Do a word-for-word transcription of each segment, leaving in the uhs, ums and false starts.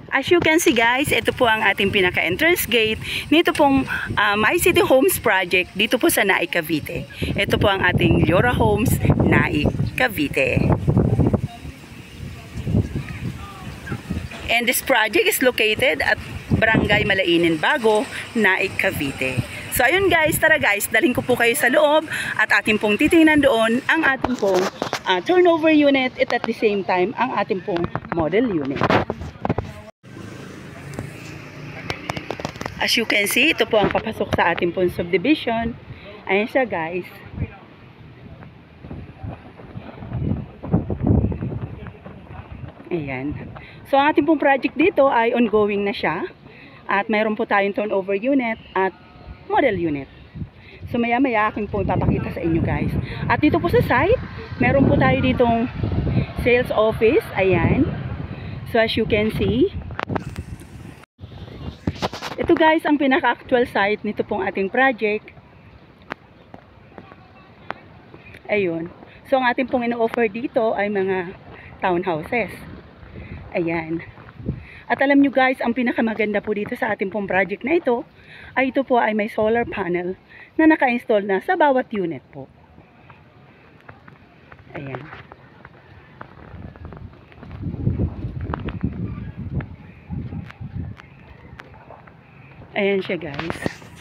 As you can see guys, ito po ang ating pinaka-entrance gate nito pong uh, My City Homes Project dito po sa Naik, Cavite. Ito po ang ating Leora Homes, Naik, Cavite. And this project is located at Barangay Malainin Bago, Naik, Cavite. So ayun guys, tara guys, dalhin ko po kayo sa loob at ating pong titingnan doon ang ating pong uh, turnover unit at at the same time ang ating pong model unit. As you can see, ito po ang papasok sa ating pong subdivision. Ayan siya guys. Ayan. So ang ating pong project dito ay ongoing na siya. At mayroon po tayong turnover unit at model unit. So maya maya aking po ipapakita sa inyo guys. At dito po sa site, meron po tayo ditong sales office. Ayan. So as you can see, ito guys ang pinaka-actual site nito pong ating project. Ayun. So ang ating pong ino-offer dito ay mga townhouses. Ayan. At alam nyo guys, ang pinakamaganda po dito sa ating pong project na ito, ay ito po ay may solar panel na naka-install na sa bawat unit po. Ayan. Ayan siya guys.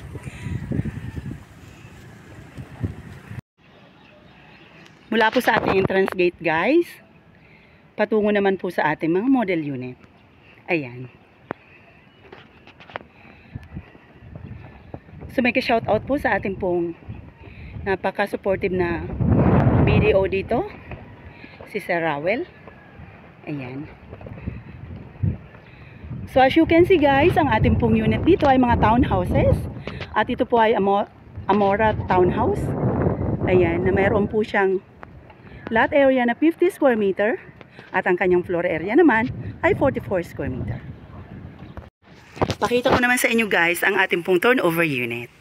Mula po sa ating entrance gate guys, patungo naman po sa ating mga model unit. Ayan. So may ka-shoutout po sa ating pong napaka-supportive na B D O dito, si Sir Rowell. Ayan. So as you can see guys, ang ating pong unit dito ay mga townhouses. At ito po ay Amo Amora Townhouse. Ayan, na mayroon po siyang lot area na fifty square meter. At ang kanyang floor area naman ay forty-four square meter. Pakita ko naman sa inyo guys ang ating pong turnover unit.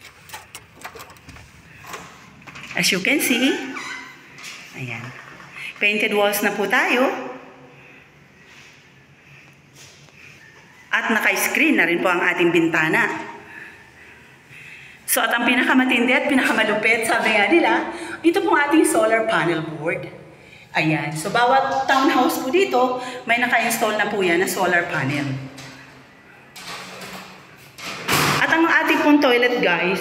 As you can see, ayan. Painted walls na po tayo. At naka-screen na rin po ang ating bintana. So at ang pinakamatindi at pinakamalupit, sabi nga nila, ito pong ating solar panel board. Ayan. So bawat townhouse po dito, may naka-install na po yan na solar panel. At ang ating pong toilet guys,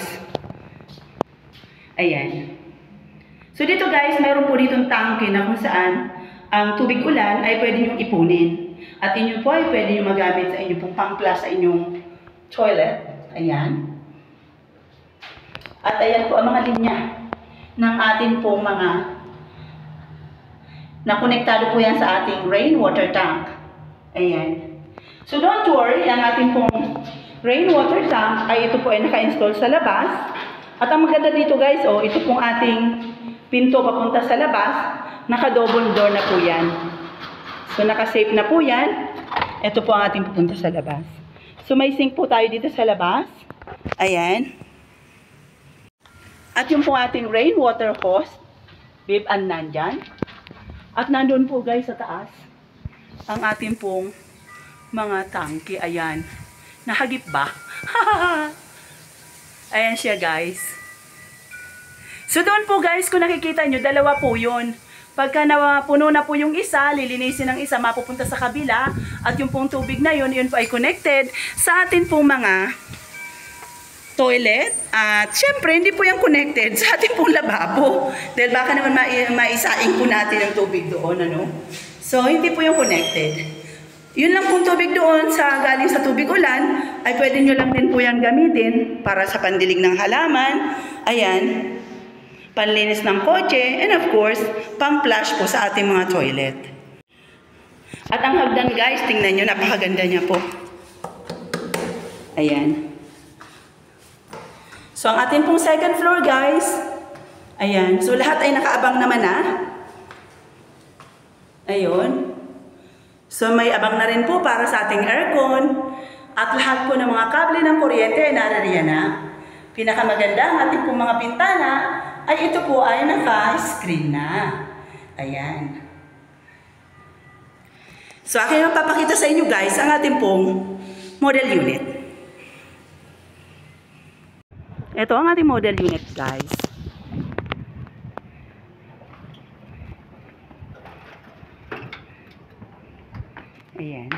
ayan. So dito guys, mayroon po ditong tangke na kung saan ang tubig ulan ay pwede nyo ipunin. At inyo po ay pwede nyo magamit sa inyong pong pang-plus sa inyong toilet. Ayan. At ayan po ang mga linya ng ating pong mga nakonektado po yan sa ating rainwater tank. Ayan. So don't worry, ang ating pong rainwater tank ay ito po ay naka-install sa labas. At ang maganda dito guys, oh, ito pong ating pinto papunta sa labas, naka-double door na po yan. So, naka-safe na po yan. Ito po ang ating pupunta sa labas. So, may sink po tayo dito sa labas. Ayan. At yung po ating rainwater hose, babe, and nandyan. At nandun po guys sa taas, ang ating pong mga tangke. Ayan. Nahagip ba? Ayan siya guys. So, doon po guys, kung nakikita nyo, dalawa po yun. Pagka napuno na po yung isa, lilinisin ng isa, mapupunta sa kabila. At yung pong tubig na yun, yun po ay connected sa atin pong mga toilet. At syempre, hindi po yan connected sa ating pong lababo. Dahil baka naman ma maisaing po natin ang tubig doon. Ano? So, hindi po yung connected. Yun lang pong tubig doon sa galing sa tubig ulan, ay pwede nyo lang din po yan gamitin para sa pandilig ng halaman. Ayan. Panlinis ng kotse, and of course, pang-flush po sa ating mga toilet. At ang hagdan guys, tingnan nyo, napakaganda niya po. Ayan. So, ang ating pong second floor guys, ayan. So, lahat ay nakaabang naman na. Ayun. So, may abang na rin po para sa ating aircon. At lahat po ng mga kable ng kuryente ay narariyan na. Pinakamaganda ang ating pong mga pintana, ay ito po ay naka-screen na. Ayan. So akin ang papakita sa inyo guys ang ating pong model unit. Ito ang ating model unit guys. Ayan.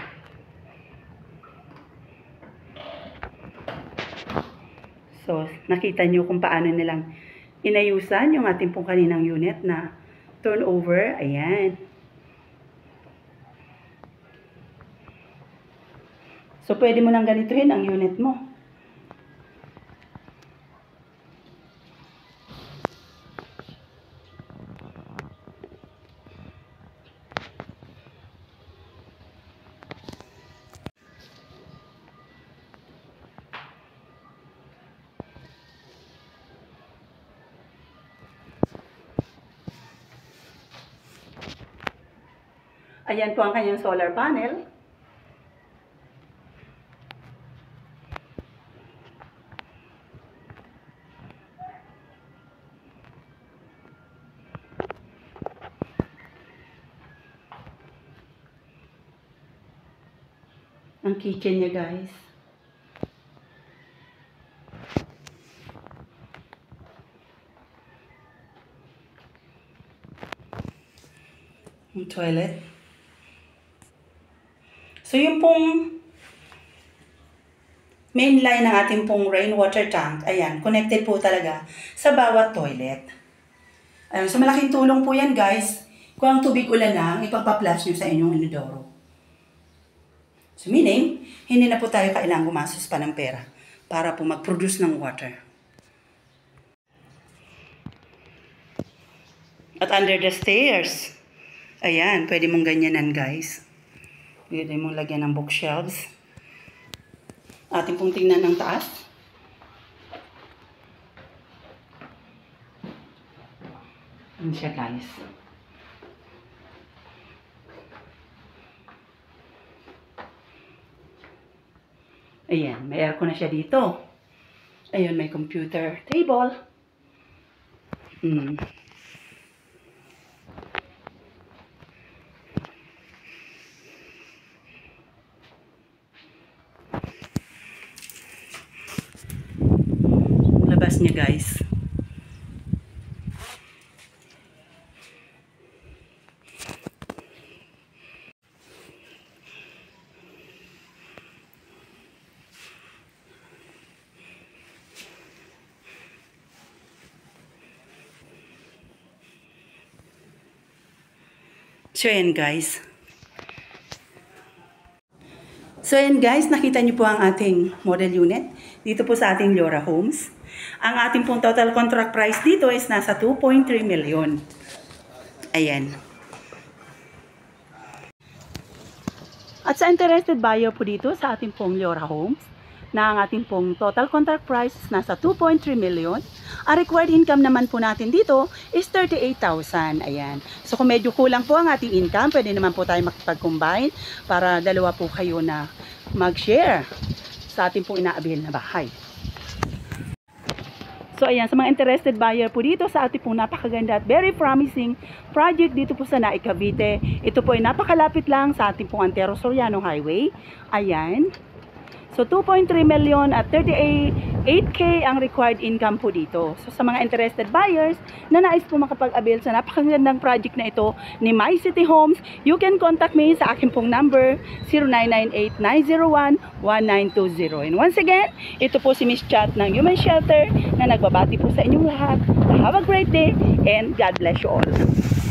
So, nakita nyo kung paano nilang inayusan yung ating pong kaninang unit na turnover. Ayan. So, pwede mo nang ganituhin ang unit mo. Ayan po ang kanyang solar panel. Ang kitchen niya guys. Ang toilet. So, yung pong main line ng ating pong rainwater tank, ayan, connected po talaga sa bawat toilet. Ayan, so malaking tulong po yan guys, kung ang tubig ulan na, ipagpa-flush nyo sa inyong inodoro. So, meaning, hindi na po tayo kailangang gumastos pa ng pera para po mag-produce ng water. At under the stairs, ayan, pwede mong ganyanan guys. Pwede mong lagyan ng bookshelves. Ating pong tingnan ng taas. Yan siya guys. Ayan, may aircon na siya dito. Ayun, may computer table. Hmm. Labas niya guys. So yan guys. So yan guys, nakita niyo po ang ating model unit dito po sa ating Leora Homes. Ang ating pong total contract price dito is nasa two point three million. Ayan. At sa interested buyer po dito sa ating pong Leora Homes, na ang ating pong total contract price is nasa two point three million. Ang required income naman po natin dito is thirty-eight thousand. Ayan. So kung medyo kulang po ang ating income, pwede naman po tayo makipag-combine para dalawa po kayo na mag-share sa ating pong inaabil na bahay. So ayan, sa mga interested buyer po dito sa ating pong napakaganda at very promising project dito po sa Naik, Cavite. Ito po ay napakalapit lang sa ating pong Antero Soriano Highway. Ayan. So two point three million at thirty-eight K ang required income po dito. So sa mga interested buyers na nais po makapag-avail sa napakagandang project na ito ni My City Homes, you can contact me sa akin pong number zero nine nine eight nine zero one one nine two zero. And once again, ito po si Miss Chat ng Human Shelter na nagbabati po sa inyong lahat. Have a great day and God bless you all.